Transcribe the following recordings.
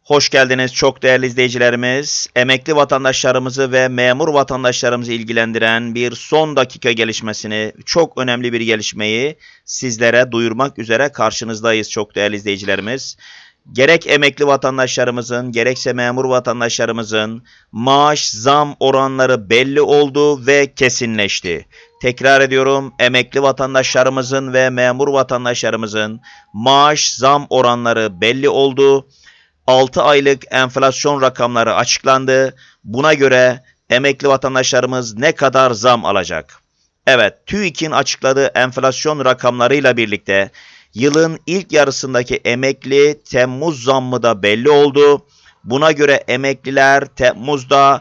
Hoş geldiniz çok değerli izleyicilerimiz. Emekli vatandaşlarımızı ve memur vatandaşlarımızı ilgilendiren bir son dakika gelişmesini, çok önemli bir gelişmeyi sizlere duyurmak üzere karşınızdayız çok değerli izleyicilerimiz. Gerek emekli vatandaşlarımızın, gerekse memur vatandaşlarımızın maaş zam oranları belli oldu ve kesinleşti. Tekrar ediyorum, emekli vatandaşlarımızın ve memur vatandaşlarımızın maaş zam oranları belli oldu. 6 aylık enflasyon rakamları açıklandı. Buna göre emekli vatandaşlarımız ne kadar zam alacak? Evet, TÜİK'in açıkladığı enflasyon rakamlarıyla birlikte yılın ilk yarısındaki emekli Temmuz zammı da belli oldu. Buna göre emekliler Temmuz'da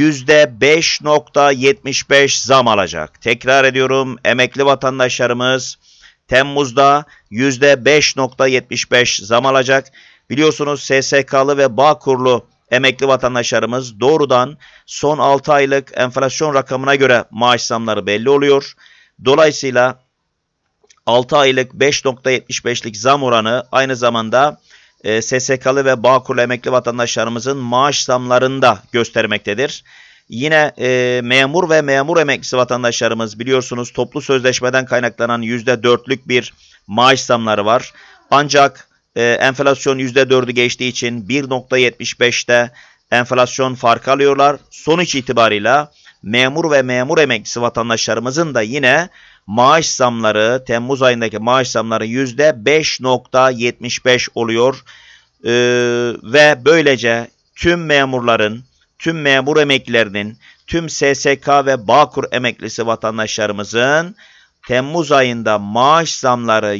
%5,75 zam alacak. Tekrar ediyorum, emekli vatandaşlarımız Temmuz'da %5,75 zam alacak. Biliyorsunuz SSK'lı ve Bağkurlu emekli vatandaşlarımız doğrudan son 6 aylık enflasyon rakamına göre maaş zamları belli oluyor. Dolayısıyla 6 aylık 5,75'lik zam oranı aynı zamanda SSK'lı ve Bağkurlu emekli vatandaşlarımızın maaş zamlarını da göstermektedir. Yine memur ve memur emeklisi vatandaşlarımız biliyorsunuz toplu sözleşmeden kaynaklanan %4'lük bir maaş zamları var. Ancak enflasyon %4'ü geçtiği için 1,75'te enflasyon farkı alıyorlar. Sonuç itibarıyla memur ve memur emeklisi vatandaşlarımızın da yine maaş zamları, Temmuz ayındaki maaş zamları %5,75 oluyor. Ve böylece tüm memurların, tüm memur emeklilerinin, tüm SSK ve Bağkur emeklisi vatandaşlarımızın Temmuz ayında maaş zamları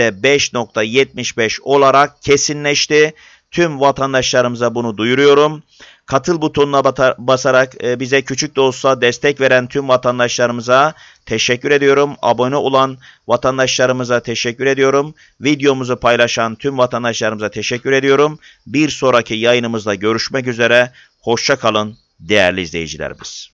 %5,75 olarak kesinleşti. Tüm vatandaşlarımıza bunu duyuruyorum. Katıl butonuna basarak bize küçük de olsa destek veren tüm vatandaşlarımıza teşekkür ediyorum. Abone olan vatandaşlarımıza teşekkür ediyorum. Videomuzu paylaşan tüm vatandaşlarımıza teşekkür ediyorum. Bir sonraki yayınımızda görüşmek üzere. Hoşça kalın değerli izleyicilerimiz.